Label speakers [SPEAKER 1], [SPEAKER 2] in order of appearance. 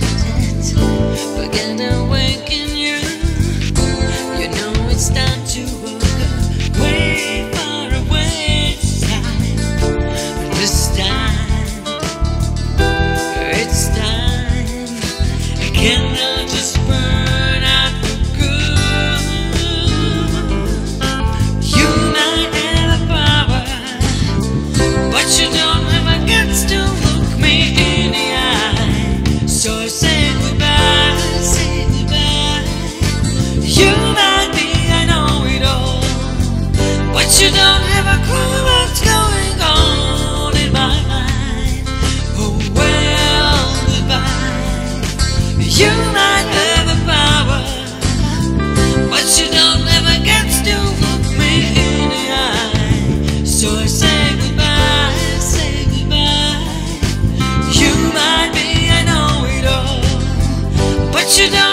[SPEAKER 1] Forget awaken you. You know it's time to walk away, far away. This time, it's time. A candle just burn out for good. You might have a power, but you don't have a guts to look me in the eye. So say goodbye, say goodbye. You might be, I know it all, but you don't have a clue what's going on in my mind. Oh well, goodbye. You might have a power, but you don't have a guts to look me in the eye. So I say goodbye, say goodbye. You might be, I know it all, but you don't